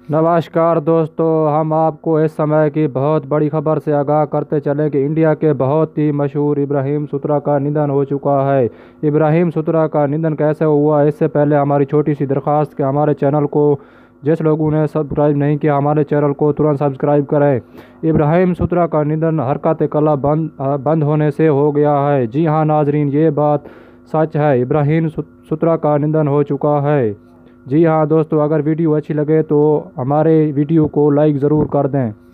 नमस्कार दोस्तों, हम आपको इस समय की बहुत बड़ी खबर से आगाह करते चले कि इंडिया के बहुत ही मशहूर इब्राहिम सुतरा का निधन हो चुका है। इब्राहिम सुतरा का निधन कैसे हुआ, इससे पहले हमारी छोटी सी दरख्वास्त कि हमारे चैनल को जिस लोगों ने सब्सक्राइब नहीं किया, हमारे चैनल को तुरंत सब्सक्राइब करें। इब्राहिम सुतरा का निधन हरकत कला बंद होने से हो गया है। जी हाँ नाजरीन, ये बात सच है, इब्राहिम सुतरा का निधन हो चुका है। जी हाँ दोस्तों, अगर वीडियो अच्छी लगे तो हमारे वीडियो को लाइक ज़रूर कर दें।